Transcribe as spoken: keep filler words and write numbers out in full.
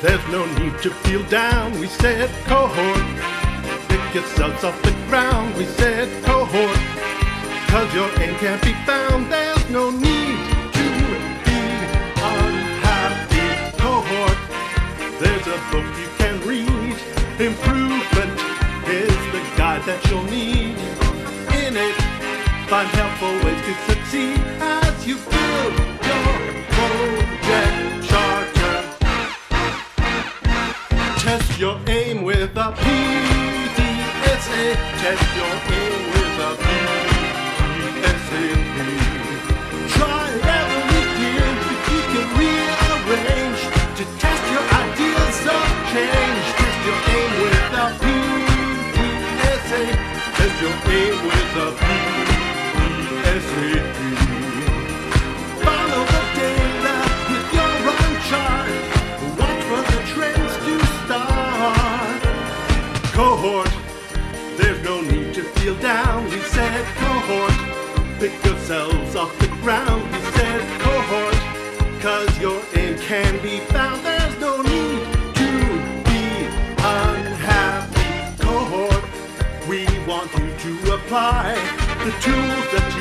There's no need to feel down, we said cohort. Pick yourselves off the ground, we said cohort. Cause your aim can't be found, there's no need to be unhappy. Cohort, there's a book you can read. Improvement is the guide that you'll need. In it, find helpful ways to succeed as you build your project charter. Test your aim with a P D S A. Test your aim with a P D S A. Try it every weekend if you can rearrange to test your ideas of change. Test your aim with a P D S A. Test your aim with a P D S A. Follow the data with your own chart. Watch for the trends to start. Cohort, there's no need to feel down. We said cohort. Pick yourselves off the ground. We said cohort. Cause your aim can be found. There's no need to be unhappy. Cohort, we want you to apply the tools that